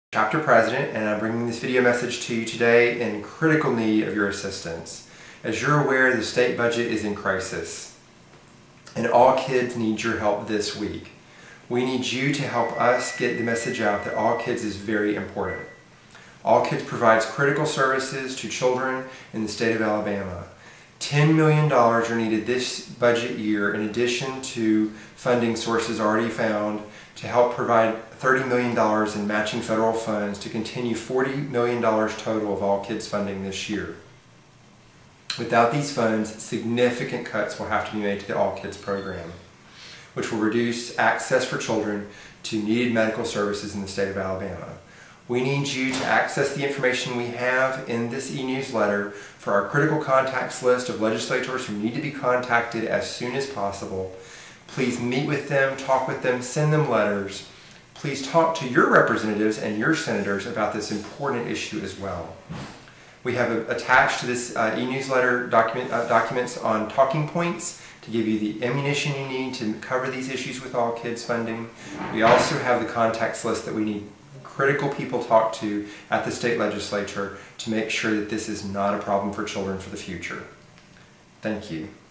Chapter President, and I'm bringing this video message to you today in critical need of your assistance. As you're aware, the state budget is in crisis, and all kids need your help this week. We need you to help us get the message out that All Kids is very important. All Kids provides critical services to children in the state of Alabama. $10 million are needed this budget year in addition to funding sources already found to help provide $30 million in matching federal funds to continue $40 million total of All Kids funding this year. Without these funds, significant cuts will have to be made to the All Kids program, which will reduce access for children to needed medical services in the state of Alabama. We need you to access the information we have in this e-newsletter for our critical contacts list of legislators who need to be contacted as soon as possible. Please meet with them, talk with them, send them letters. Please talk to your representatives and your senators about this important issue as well. We have attached to this e-newsletter documents on talking points to give you the ammunition you need to cover these issues with All Kids funding. We also have the contacts list that we need critical people talk to at the state legislature to make sure that this is not a problem for children for the future. Thank you.